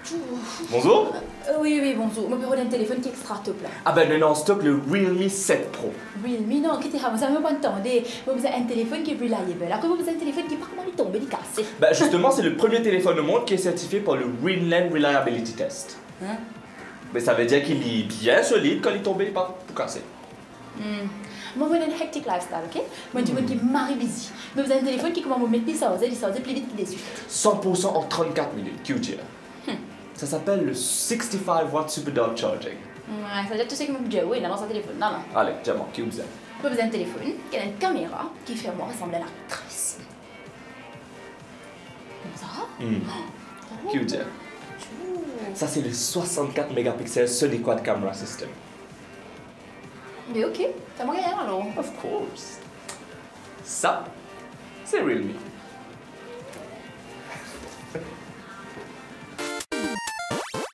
Bonjour. Oui, bonjour. Je peux un téléphone qui est extra top là. Ah ben non, stop le Realme 7 Pro. Realme, non, quittez ça, ça me pas entendre. Vous avez un téléphone qui est reliable. Après, vous avez un téléphone qui est pas comment il tombe, il est cassé. Bah justement, c'est le premier téléphone au monde qui est certifié par le Greenland Reliability Test. Hein? Mais ça veut dire qu'il est bien solide quand il tombe, il pas pour casser. Moi, j'ai un hectic lifestyle, ok? Moi, je suis marre busy. Mais vous avez un téléphone qui commence à me mettre des choses plus vite que des suites. 100% en 34 minutes, QG. Ça s'appelle le 65 Watt Superdog Charging. Ouais, ça veut dire tout ce que je me dis, oui, dans son téléphone. Non. Allez, diamant, QG. Vous avez un téléphone qui a une caméra qui fait moi ressembler à l'actrice. Comme ça? QG. Ça, c'est le 64 mégapixels Sony Quad Camera System. Mais ok, ça m'a gagné alors. Of course. Ça, c'est Realme.